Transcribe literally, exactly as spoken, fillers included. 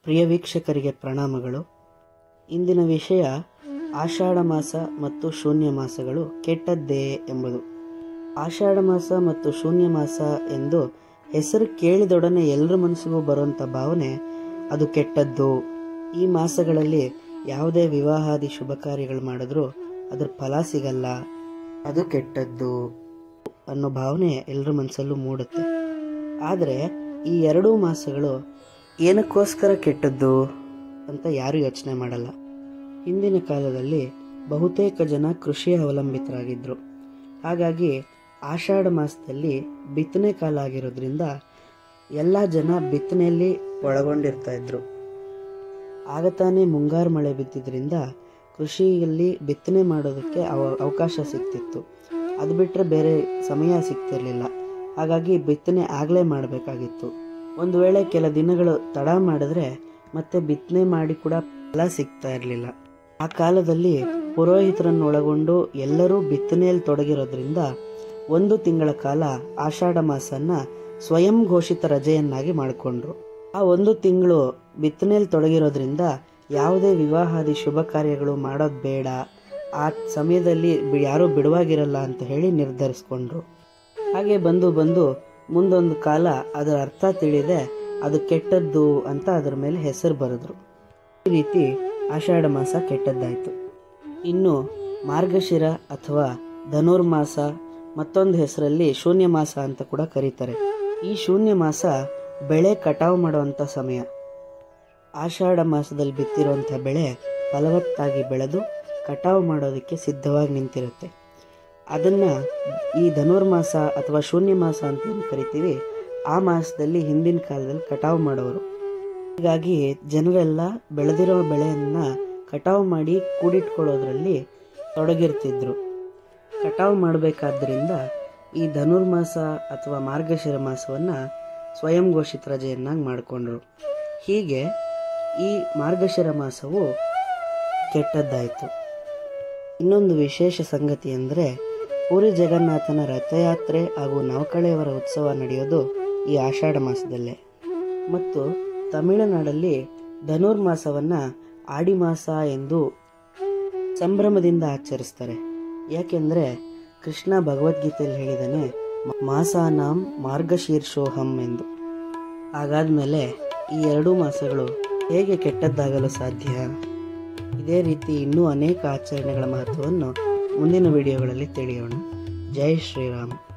ಪ್ರಿಯ ವೀಕ್ಷಕರಿಗೆ ಪ್ರಣಾಮಗಳು. ಇಂದಿನ ವಿಷಯ ಆಷಾಢ ಮಾಸ ಮತ್ತು ಶೂನ್ಯ ಮಾಸಗಳು ಕೆಟ್ಟದ್ದೇ ಎಂಬುದು. ಆಷಾಢ ಮಾಸ ಮತ್ತು ಶೂನ್ಯ ಮಾಸ ಎಂದು ಹೆಸರು ಕೇಳಿದೊಡನೆ ಎಲ್ಲರ ಮನಸ್ಸಿಗೂ ಬರುವಂಥ ಭಾವನೆ ಅದು ಕೆಟ್ಟದ್ದು. ಈ ಮಾಸಗಳಲ್ಲಿ ಯಾವುದೇ ವಿವಾಹಾದಿ ಶುಭ ಕಾರ್ಯಗಳು ಮಾಡಿದ್ರೂ ಅದ್ರ ಫಲ ಸಿಗಲ್ಲ, ಅದು ಕೆಟ್ಟದ್ದು ಅನ್ನೋ ಭಾವನೆ ಎಲ್ಲರ ಮನಸ್ಸಲ್ಲೂ ಮೂಡುತ್ತೆ. ಆದರೆ ಈ ಎರಡೂ ಮಾಸಗಳು ಏನಕ್ಕೋಸ್ಕರ ಕೆಟ್ಟದ್ದು ಅಂತ ಯಾರೂ ಯೋಚನೆ ಮಾಡಲ್ಲ. ಹಿಂದಿನ ಕಾಲದಲ್ಲಿ ಬಹುತೇಕ ಜನ ಕೃಷಿ ಅವಲಂಬಿತರಾಗಿದ್ದರು. ಹಾಗಾಗಿ ಆಷಾಢ ಮಾಸದಲ್ಲಿ ಬಿತ್ತನೆ ಕಾಲ ಆಗಿರೋದ್ರಿಂದ ಎಲ್ಲ ಜನ ಬಿತ್ತನೆಯಲ್ಲಿ ಒಳಗೊಂಡಿರ್ತಾ ಇದ್ರು. ಆಗ ತಾನೇ ಮುಂಗಾರು ಮಳೆ ಬಿದ್ದಿದ್ದರಿಂದ ಕೃಷಿಯಲ್ಲಿ ಬಿತ್ತನೆ ಮಾಡೋದಕ್ಕೆ ಅವ ಅವಕಾಶ ಸಿಗ್ತಿತ್ತು. ಅದು ಬಿಟ್ಟರೆ ಬೇರೆ ಸಮಯ ಸಿಗ್ತಿರ್ಲಿಲ್ಲ. ಹಾಗಾಗಿ ಬಿತ್ತನೆ ಆಗಲೇ ಮಾಡಬೇಕಾಗಿತ್ತು. ಒಂದು ವೇಳೆ ಕೆಲ ದಿನಗಳು ತಡ ಮಾಡಿದ್ರೆ ಮತ್ತೆ ಬಿತ್ತನೆ ಮಾಡಿ ಕೂಡ ಫಲ ಸಿಗ್ತಾ ಇರಲಿಲ್ಲ. ಆ ಕಾಲದಲ್ಲಿ ಪುರೋಹಿತರನ್ನು ಒಳಗೊಂಡು ಎಲ್ಲರೂ ಬಿತ್ತನೆಯಲ್ಲಿ ತೊಡಗಿರೋದ್ರಿಂದ ಒಂದು ತಿಂಗಳ ಕಾಲ ಆಷಾಢ ಮಾಸನ್ನ ಸ್ವಯಂ ಘೋಷಿತ ರಜೆಯನ್ನಾಗಿ ಮಾಡಿಕೊಂಡ್ರು. ಆ ಒಂದು ತಿಂಗಳು ಬಿತ್ತನೆಯಲ್ಲಿ ತೊಡಗಿರೋದ್ರಿಂದ ಯಾವುದೇ ವಿವಾಹಾದಿ ಶುಭ ಕಾರ್ಯಗಳು ಮಾಡೋದು ಬೇಡ, ಆ ಸಮಯದಲ್ಲಿ ಯಾರೂ ಬಿಡುವಾಗಿರಲ್ಲ ಅಂತ ಹೇಳಿ ನಿರ್ಧರಿಸ್ಕೊಂಡ್ರು. ಹಾಗೆ ಬಂದು ಬಂದು ಮುಂದೊಂದು ಕಾಲ ಅದರ ಅರ್ಥ ತಿಳಿದೆ ಅದು ಕೆಟ್ಟದ್ದು ಅಂತ ಅದರ ಮೇಲೆ ಹೆಸರು ಬರೆದ್ರು. ಈ ರೀತಿ ಆಷಾಢ ಮಾಸ ಕೆಟ್ಟದ್ದಾಯಿತು. ಇನ್ನು ಮಾರ್ಗಶಿರ ಅಥವಾ ಧನುರ್ಮಾಸ ಮತ್ತೊಂದು ಹೆಸರಲ್ಲಿ ಶೂನ್ಯ ಮಾಸ ಅಂತ ಕೂಡ ಕರೀತಾರೆ. ಈ ಶೂನ್ಯ ಮಾಸ ಬೆಳೆ ಕಟಾವು ಮಾಡುವಂಥ ಸಮಯ. ಆಷಾಢ ಮಾಸದಲ್ಲಿ ಬಿತ್ತಿರುವಂಥ ಬೆಳೆ ಫಲವತ್ತಾಗಿ ಬೆಳೆದು ಕಟಾವು ಮಾಡೋದಕ್ಕೆ ಸಿದ್ಧವಾಗಿ ನಿಂತಿರುತ್ತೆ. ಅದನ್ನು ಈ ಧನುರ್ಮಾಸ ಅಥವಾ ಶೂನ್ಯ ಮಾಸ ಅಂತ ಏನು ಕರಿತೀವಿ, ಆ ಮಾಸದಲ್ಲಿ ಹಿಂದಿನ ಕಾಲದಲ್ಲಿ ಕಟಾವು ಮಾಡೋರು. ಹೀಗಾಗಿ ಜನರೆಲ್ಲ ಬೆಳೆದಿರೋ ಬೆಳೆಯನ್ನು ಕಟಾವು ಮಾಡಿ ಕೂಡಿಟ್ಕೊಳ್ಳೋದ್ರಲ್ಲಿ ತೊಡಗಿರ್ತಿದ್ರು. ಕಟಾವು ಮಾಡಬೇಕಾದ್ದರಿಂದ ಈ ಧನುರ್ಮಾಸ ಅಥವಾ ಮಾರ್ಗಶಿರ ಮಾಸವನ್ನು ಸ್ವಯಂ ಘೋಷಿತ ರಜೆಯನ್ನಾಗಿ ಮಾಡಿಕೊಂಡ್ರು. ಹೀಗೆ ಈ ಮಾರ್ಗಶಿರ ಮಾಸವು ಕೆಟ್ಟದ್ದಾಯಿತು. ಇನ್ನೊಂದು ವಿಶೇಷ ಸಂಗತಿ ಅಂದರೆ ಪುರಿ ಜಗನ್ನಾಥನ ರಥಯಾತ್ರೆ ಹಾಗೂ ನವಕಳೆಯವರ ಉತ್ಸವ ನಡೆಯೋದು ಈ ಆಷಾಢ ಮಾಸದಲ್ಲೇ. ಮತ್ತು ತಮಿಳುನಾಡಲ್ಲಿ ಧನುರ್ಮಾಸವನ್ನು ಆಡಿ ಮಾಸ ಎಂದು ಸಂಭ್ರಮದಿಂದ ಆಚರಿಸ್ತಾರೆ. ಯಾಕೆಂದರೆ ಕೃಷ್ಣ ಭಗವದ್ಗೀತೆಯಲ್ಲಿ ಹೇಳಿದಾನೆ, ಮಾಸಾನಾಂ ಮಾರ್ಗಶೀರ್ಷೋಹಂ ಎಂದು. ಹಾಗಾದ್ಮೇಲೆ ಈ ಎರಡೂ ಮಾಸಗಳು ಹೇಗೆ ಕೆಟ್ಟದ್ದಾಗಲು ಸಾಧ್ಯ? ಇದೇ ರೀತಿ ಇನ್ನೂ ಅನೇಕ ಆಚರಣೆಗಳ ಮಹತ್ವವನ್ನು ಮುಂದಿನ ವಿಡಿಯೋಗಳಲ್ಲಿ ತಿಳಿಯೋಣ. ಜೈ ಶ್ರೀರಾಮ್.